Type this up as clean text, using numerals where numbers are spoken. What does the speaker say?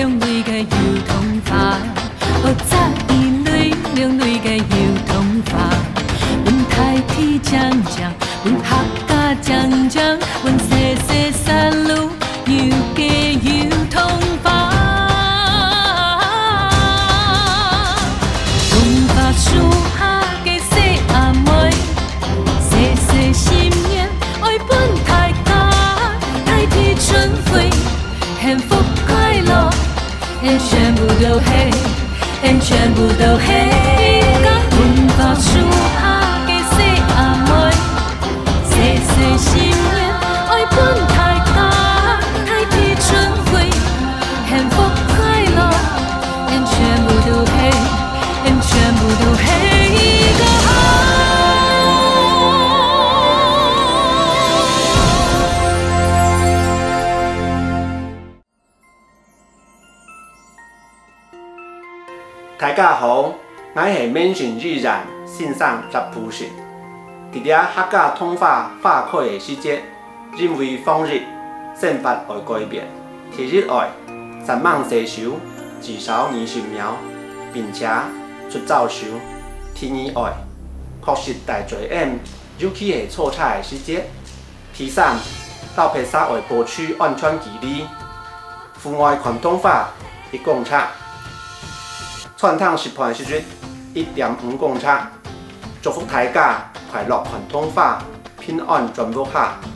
两类嘅油通花，学早伊类两类嘅油通花。阮太皮将将，阮客家将将，阮细细山路油嘅油通花。通花树下嘅细阿妹，细细心愿爱本大家，大地春晖，幸福快乐，全部都嘿，全部都嘿。通花树下嘅细阿妹，细细心愿爱本大家，大地春晖，幸福快乐，全部都嘿，全部都嘿个好。 大家好，我是闽讯语然线上集普讯。伫咧客家通话化开的时节，因为放日宪法会改变，体日外三梦西收，至少年寿苗，并且出早收，天意外，确实大侪人尤其是错彩的时节。第三，到皮沙会保持安全距离，户外看通话一公尺。传统食盘时节1.5公尺，祝福大家快乐传统法，平安全部下。